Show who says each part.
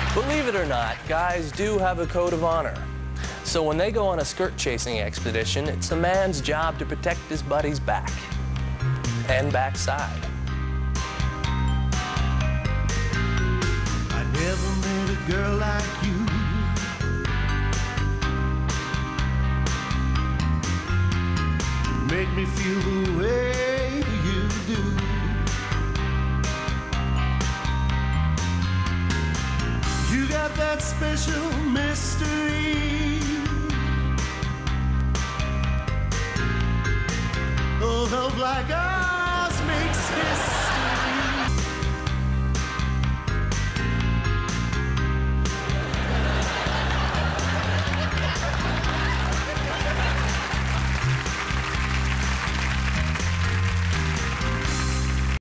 Speaker 1: Believe it or not, guys do have a code of honor. So when they go on a skirt-chasing expedition, it's a man's job to protect his buddy's back and backside.
Speaker 2: I never met a girl like you. You make me feel the way you do. You got that special mystery. A love like ours makes history.